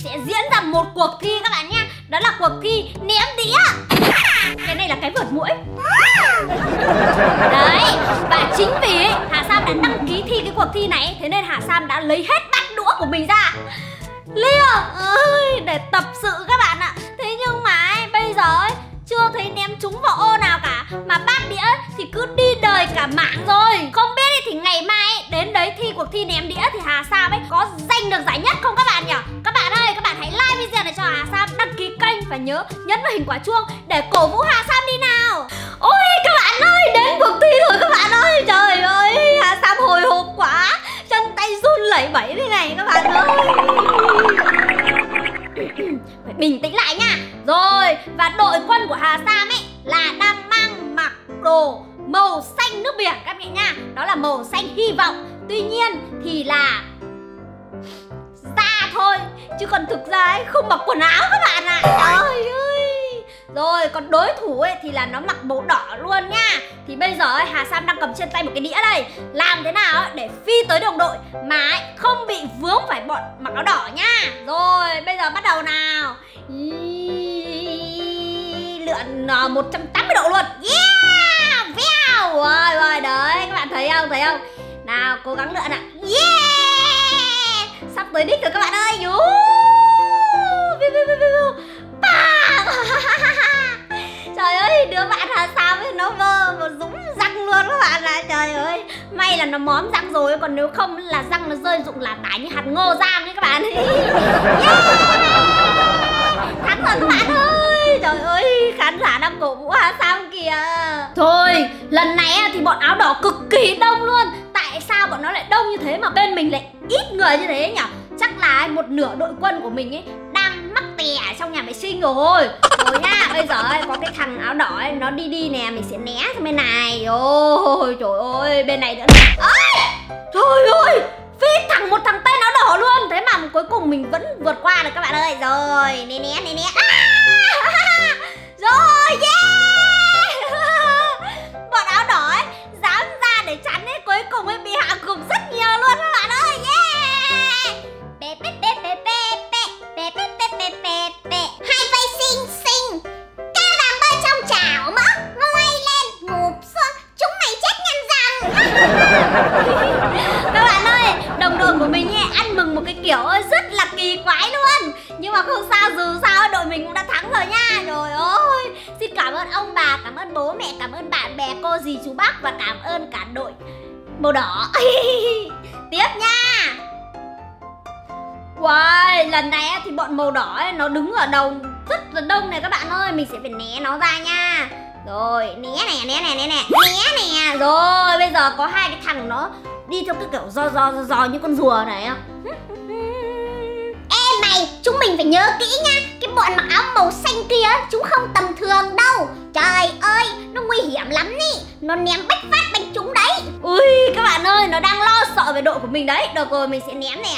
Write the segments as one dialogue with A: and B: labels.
A: sẽ diễn ra một cuộc thi các bạn nhé. Đó là cuộc thi ném đĩa. Cái này là cái vượt muỗi. Đấy, và chính vì ấy, Hà Sam đã đăng ký thi cái cuộc thi này, thế nên Hà Sam đã lấy hết bát đũa của mình ra để tập sự các bạn ạ. Thế nhưng mà ấy, bây giờ ấy, chưa thấy ném trúng vào ô nào cả, mà bát đĩa ấy, thì cứ đi đời cả mạng rồi. Không biết ấy, thì ngày mai ấy, đến đấy thi cuộc thi ném đĩa thì Hà Sam ấy có giành được giải nhất không các bạn nhỉ? Các bạn ơi, các bạn hãy like video này cho Hà Sam, đăng ký kênh và nhớ nhấn vào hình quả chuông để cổ vũ Hà Sam đi nào. Ôi các bạn ơi, đến cuộc thi rồi các bạn ơi. Trời ơi, Hà Sam hồi hộp quá, chân tay run lẩy bẩy thế này các bạn ơi. Phải bình tĩnh lại nha. Rồi, và đội quân của Hà Sam ấy là đang mang mặc đồ màu xanh nước biển các bạn nha. Đó là màu xanh hy vọng. Tuy nhiên thì là da thôi, chứ còn thực ra ấy không mặc quần áo các bạn ạ. Trời ơi. Rồi, còn đối thủ ấy thì là nó mặc màu đỏ luôn nha. Thì bây giờ ấy, Hà Sam đang cầm trên tay một cái đĩa đây. Làm thế nào ấy để phi tới đồng đội mà ấy, không bị vướng phải bọn mặc áo đỏ nha. Rồi, bây giờ bắt đầu nào. Lượn 180 độ luôn. Yeah, vèo. Rồi, đấy, các bạn thấy không, Nào, cố gắng lượn ạ. Yeah, sắp tới đích rồi các bạn ơi. Trời ơi, đứa bạn Hà Sam ấy nó vơ một dũng răng luôn các bạn ạ. Trời ơi, may là nó móm răng rồi, còn nếu không là răng nó rơi rụng là tả như hạt ngô rang ấy các bạn. Yeah, thắng rồi các bạn ơi. Trời ơi, khán giả đang cổ vũ Hà Sam kìa. Thôi, lần này thì bọn áo đỏ cực kỳ đông luôn. Tại sao bọn nó lại đông như thế mà bên mình lại ít người như thế nhỉ? Chắc là một nửa đội quân của mình ấy đang mắc tè ở trong nhà vệ sinh rồi. Rồi nha, bây giờ ấy, có cái thằng áo đỏ ấy, nó đi nè, mình sẽ né sang bên này. Ôi trời ơi, bên này nữa nè. Trời ơi, phi thẳng một thằng tên áo đỏ luôn. Thế mà cuối cùng mình vẫn vượt qua được các bạn ơi. Rồi, né. Rồi, yeah. Bọn áo đỏ ấy dám ra để chắn ấy, cuối cùng ấy bị hạ gục rất nhiều luôn các bạn ơi. Yeah.
B: Hai vai xinh xinh, ca vàng bơi trong chảo mỡ, ngoay lên ngụp xuống, chúng mày chết nhăn răng.
A: Các bạn ơi, đồng đội của mình ấy ăn mừng một cái kiểu rất là kỳ quái luôn. Nhưng mà không sao, dù sao đội mình cũng đã thắng rồi nha. Trời ơi, xin cảm ơn ông bà, cảm ơn bố mẹ, cảm ơn bạn bè, cô dì chú bác và cảm ơn cả đội màu đỏ. Tiếp nha. Wow, lần này thì bọn màu đỏ ấy, nó đứng ở đầu rất là đông này các bạn ơi. Mình sẽ phải né nó ra nha. Rồi, né nè. Rồi, bây giờ có hai cái thằng nó đi theo cái kiểu giò như con rùa này á.
B: Ê mày, chúng mình phải nhớ kỹ nha. Cái bọn mặc áo màu xanh kia, chúng không tầm thường đâu. Trời ơi, nó nguy hiểm lắm ý. Nó ném bách phát bánh chúng đấy.
A: Ui, các bạn ơi, nó đang lo sợ về đội của mình đấy. Được rồi, mình sẽ ném nè.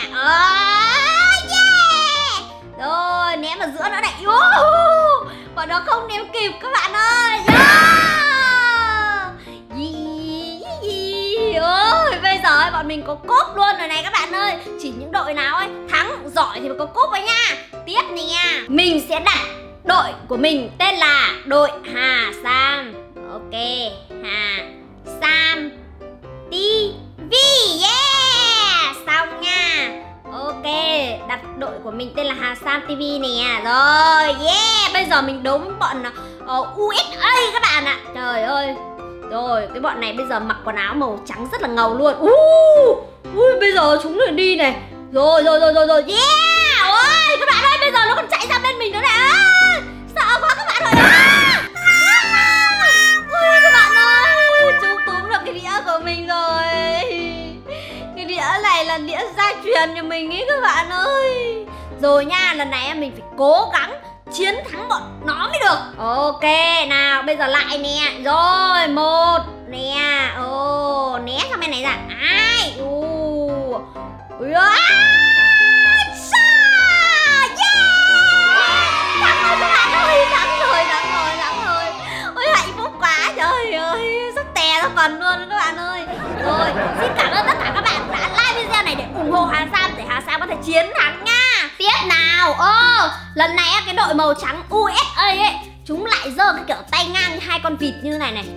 B: Yeah.
A: Rồi, ném ở giữa nữa này. Bọn nó không ném kịp các bạn ơi. Ôi, bây giờ ấy, bọn mình có cốp luôn rồi này các bạn ơi. Chỉ những đội nào ấy thắng giỏi thì mới có cốp ấy nha. Tiếp nè, mình sẽ đặt đội của mình tên là đội Hà Sam. Ok, Hà Sam TV. Yeah, xong nha. Ok, đặt đội của mình tên là Hà Sam TV nè. Rồi, yeah, bây giờ mình đấu với bọn USA các bạn ạ. Trời ơi. Rồi, cái bọn này bây giờ mặc quần áo màu trắng rất là ngầu luôn. Ui, bây giờ chúng lại đi này. Rồi. Yeah. Ôi, các bạn ơi, bây giờ nó còn chạy ra bên mình nữa này. Sợ quá các bạn ơi. Ui, các bạn ơi, chúng túm được cái đĩa của mình rồi. Cái đĩa này là đĩa gia truyền nhà mình ý các bạn ơi. Rồi nha, lần này mình phải cố gắng chiến thắng bọn nó mới được. Ok, nào, bây giờ lại nè. Rồi, một nè. Né sang bên này ra. Ai. Thắng rồi các bạn ơi, thắng rồi. Ôi, hạnh phúc quá. Trời ơi, sắp tè ra phần luôn các bạn ơi. Rồi, xin cảm ơn tất cả các bạn đã like video này để ủng hộ Hà Sam, để Hà Sam có thể chiến thắng nha. Tiếp nào. Lần này cái đội màu trắng USA ấy, chúng lại giơ cái kiểu tay ngang như hai con vịt như này này.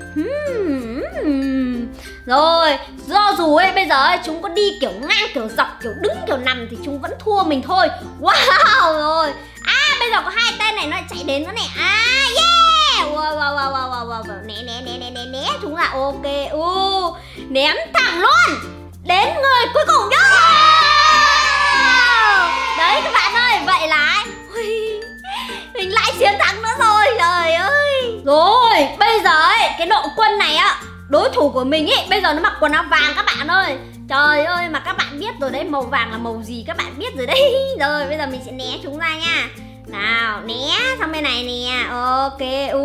A: Rồi, do dù ấy bây giờ ấy, chúng có đi kiểu ngang, kiểu dọc, kiểu đứng, kiểu nằm thì chúng vẫn thua mình thôi. Wow rồi. Bây giờ có hai tên này nó lại chạy đến nữa này. Yeah. Wow. Né. Chúng là ok. Ném thẳng luôn đến người cuối cùng nhá. Đấy các bạn ơi, vậy là mình lại chiến thắng nữa rồi. Trời ơi. Rồi, bây giờ ấy, cái đội quân này á, đối thủ của mình ấy, bây giờ nó mặc quần áo vàng các bạn ơi. Trời ơi, mà các bạn biết rồi đấy, màu vàng là màu gì các bạn biết rồi đấy. Rồi, bây giờ mình sẽ né chúng ra nha. Nào, né sang bên này nè. Ok,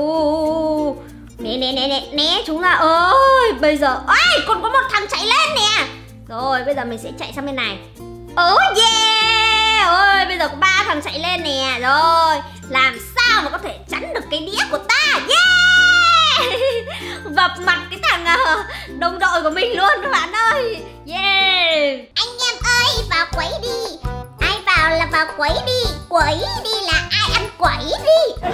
A: né chúng ra. Ôi, bây giờ, còn có một thằng chạy lên nè. Rồi, bây giờ mình sẽ chạy sang bên này. Yeah. Ôi, bây giờ có 3 thằng chạy lên nè. Rồi, làm sao mà có thể chắn được cái đĩa của ta. Yeah. Vập mặt cái thằng đồng đội của mình luôn các bạn ơi. Yeah.
B: Anh em ơi, vào quấy đi. Ai vào là vào quấy đi. Quấy đi là ai ăn quấy đi.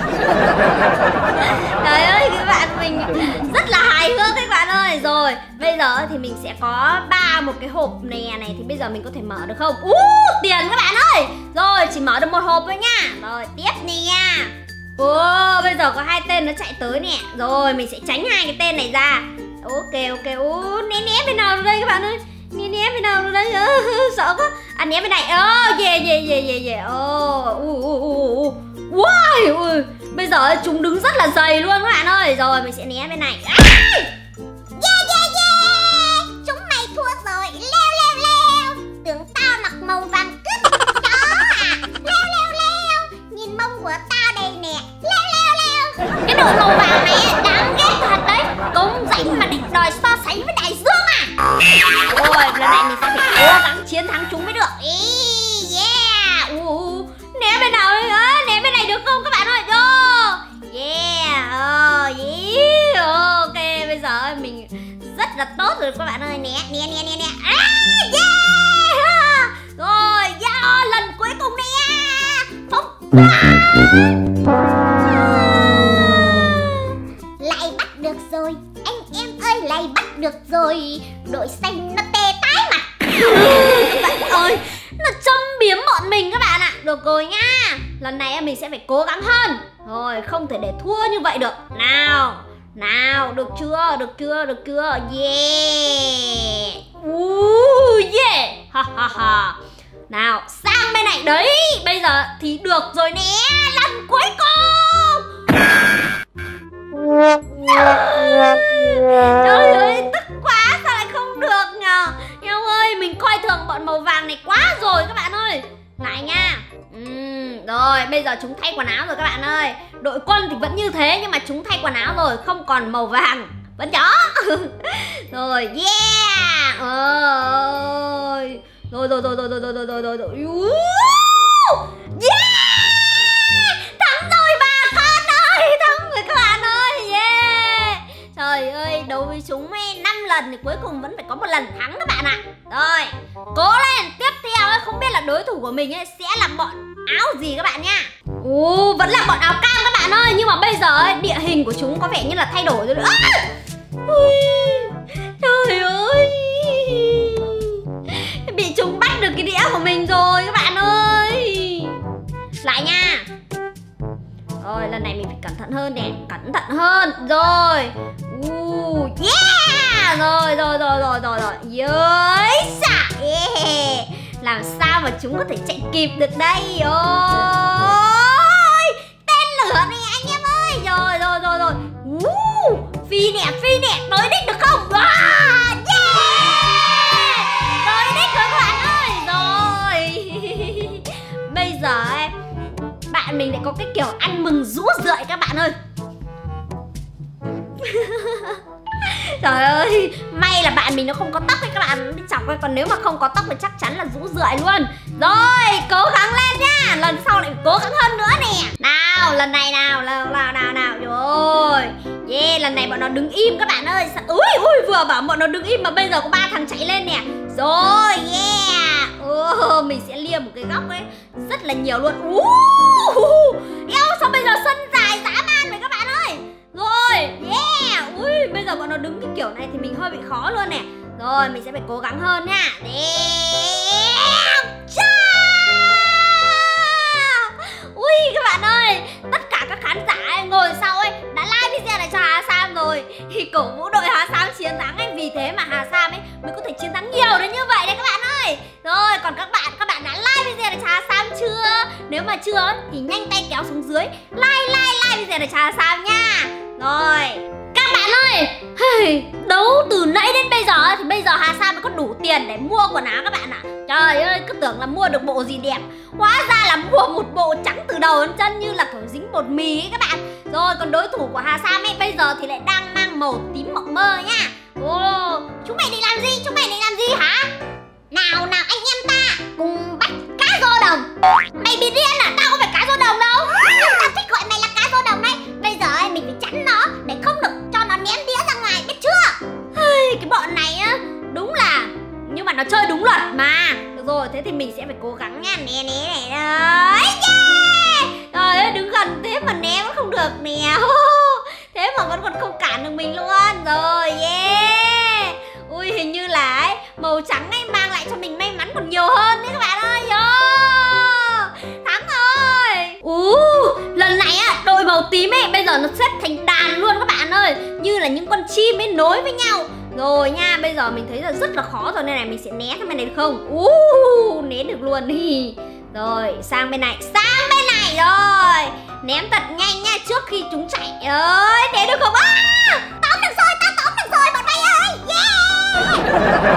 A: Trời ơi, các bạn mình rất là hài hước các bạn ơi. Rồi, bây giờ thì mình sẽ có một cái hộp nè này. Thì bây giờ mình có thể mở được không? Tiền các bạn ơi. Rồi, chỉ mở được một hộp thôi nha. Rồi, tiếp nè. Bây giờ có hai tên nó chạy tới nè. Rồi, mình sẽ tránh hai cái tên này ra. Ok. Né bên nào đây các bạn ơi. Né bên nào đây. Sợ quá. Né bên này. Yeah. Wow. Bây giờ chúng đứng rất là dày luôn các bạn ơi. Rồi, mình sẽ né bên này.
B: Yeah. Chúng mày thua rồi. Leo. Tưởng tao mặc màu vàng cứt chó à. Leo. Nhìn mông của tao đây nè. Leo.
A: Cái đội màu vàng này đáng ghét thật đấy. Công danh mà định đòi so sánh với đại dương à. Rồi, lần này mình sẽ phải cố gắng chiến thắng chúng mới được. Yeah. Né bên nào đây? Né bên này được không các bạn ơi? Yeah. Ok, bây giờ mình rất là tốt rồi các bạn ơi. Né. Yeah. Rồi, lần cuối cùng nè.
B: Lại bắt được rồi. Anh em ơi, lại bắt được rồi. Đội xanh nó tê tái mặt.
A: Các bạn ơi, nó châm biếm bọn mình các bạn ạ. Được rồi nha. Lần này mình sẽ phải cố gắng hơn. Rồi, không thể để thua như vậy được. Nào, được chưa? Yeah. Yeah. Ha. Nào, sang bên này đấy. Bây giờ thì được rồi nè. Lần cuối cùng. Trời ơi, tức quá. Sao lại không được nhờ. Eo ơi, mình coi thường bọn màu vàng này quá rồi các bạn ơi. Lại nha. Rồi, bây giờ chúng thay quần áo rồi các bạn ơi. Đội quân thì vẫn như thế nhưng mà chúng thay quần áo rồi, không còn màu vàng. Vẫn chó. Rồi, yeah. Ơi. Rồi. Yeah. Thắng rồi bà con ơi. Thắng rồi các bạn ơi. Yeah. Trời ơi, đấu với chúng 5 lần thì cuối cùng vẫn phải có một lần thắng các bạn ạ. Rồi, cố lên. Tiếp theo không biết là đối thủ của mình sẽ là bọn áo gì các bạn nha. Vẫn là bọn áo cam các bạn ơi. Nhưng mà bây giờ địa hình của chúng có vẻ như là thay đổi rồi. Trời ơi, bị chúng bắt được cái đĩa của mình rồi các bạn ơi. Lại nha. Rồi, lần này mình phải cẩn thận hơn nè. Cẩn thận hơn. Rồi. Yeah. Rồi. Yeah. Làm sao mà chúng có thể chạy kịp được đây. Ôi, tên lửa này anh em ơi. Rồi. Phi nè. Tới đích được không? Yeah. Tới đích rồi các bạn ơi. Rồi. Bây giờ bạn mình lại có cái kiểu ăn mừng rũ rượi các bạn ơi. Trời ơi, may là bạn mình nó không có tóc ấy các bạn, bị chọc ấy. Còn nếu mà không có tóc thì chắc chắn là rũ rượi luôn. Rồi, cố gắng lên nha. Lần sau lại cố gắng hơn nữa nè. Nào, lần này nào. Rồi. Yeah, lần này bọn nó đứng im các bạn ơi. Ui, vừa bảo bọn nó đứng im mà bây giờ có 3 thằng chạy lên nè. Rồi, yeah. Mình sẽ lia một cái góc ấy rất là nhiều luôn. Eo, sao bây giờ sân dài dã man vậy các bạn ơi. Rồi, yeah. Ui, bây giờ bọn nó đứng cái kiểu này thì mình hơi bị khó luôn nè. Rồi, mình sẽ phải cố gắng hơn nha. Ui các bạn ơi, tất cả các khán giả ấy, ngồi sau ấy đã like video này cho Hà Sam rồi, thì cổ vũ đội Hà Sam chiến thắng ấy. Vì thế mà Hà Sam ấy mới có thể chiến thắng nhiều đến như vậy đấy các bạn ơi. Rồi, còn các bạn đã like video này cho Hà Sam chưa? Nếu mà chưa thì nhanh tay kéo xuống dưới like video này cho Hà Sam nha. Rồi, các bạn ơi, đấu từ nãy đến bây giờ thì bây giờ Hà Sam mới có đủ tiền để mua quần áo các bạn ạ. Trời ơi, cứ tưởng là mua được bộ gì đẹp, hóa ra là mua một bộ trắng từ đầu đến chân như là kiểu dính bột mì ấy các bạn. Rồi, còn đối thủ của Hà Sam ấy bây giờ thì lại đang mang màu tím mộng mơ nha. Chúng mày định làm gì? Chúng mày định làm gì hả?
B: Nào anh em ta cùng bắt cá rô đồng.
A: Mày bị điên à? Tao không phải cá rô đồng đâu.
B: Nhưng tao thích gọi mày là cá rô đồng đấy. Bây giờ ấy, mình phải chắn nó để không được cho nó ném đĩa ra ngoài, biết chưa?
A: Cái bọn này á, đúng là, nhưng mà nó chơi đúng luật mà. Được rồi, thế thì mình sẽ phải cố gắng nha. Nè đấy, yeah. Trời ơi, đứng gần thế mà ném vẫn không được nè. Thế mà vẫn còn không cản được mình luôn. Rồi, yeah. Ui, hình như là ấy, màu trắng ấy mang lại cho mình may mắn còn nhiều hơn đấy các bạn ơi. Thắng rồi. Lần này á, đội màu tím ấy bây giờ nó xếp thành đàn luôn các bạn ơi, như là những con chim ấy nối với nhau. Rồi nha, bây giờ mình thấy là rất là khó rồi, nên này mình sẽ né sang bên này được không? Né được luôn đi. Rồi, sang bên này rồi. Ném thật nhanh nha trước khi chúng chạy. Ơi, né được không?
B: Tóm được rồi, bọn mày ơi. Yeah.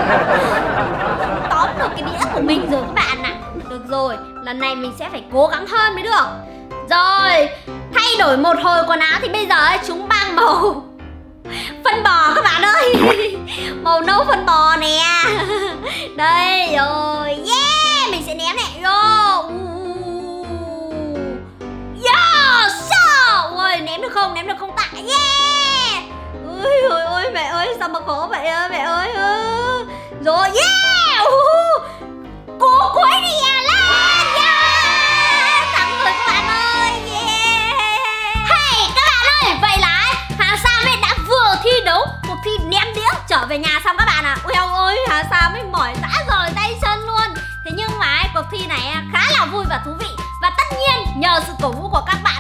A: Tóm được cái đĩa của mình rồi các bạn ạ. Được rồi, lần này mình sẽ phải cố gắng hơn mới được. Rồi, thay đổi một hồi quần áo thì bây giờ ấy, chúng mang màu phân bò các bạn ơi. Màu nâu phân bò nè. Đây rồi, yeah. Mình sẽ ném này. Ui, ném được không tạ, yeah. Ôi mẹ ơi, sao mà khó vậy mẹ ơi. Rồi, yeah. Cố cuối đi lên, yeah. Thắng rồi các bạn ơi, yeah. Hey các bạn ơi, vậy là Hà Sam ấy đã vừa thi đấu cuộc thi ném đĩa trở về nhà xong các bạn ạ. Ui ôi, Hà Sam ấy mỏi rã rời tay chân luôn. Thế nhưng mà cuộc thi này khá là vui và thú vị. Và tất nhiên nhờ sự cổ vũ của các bạn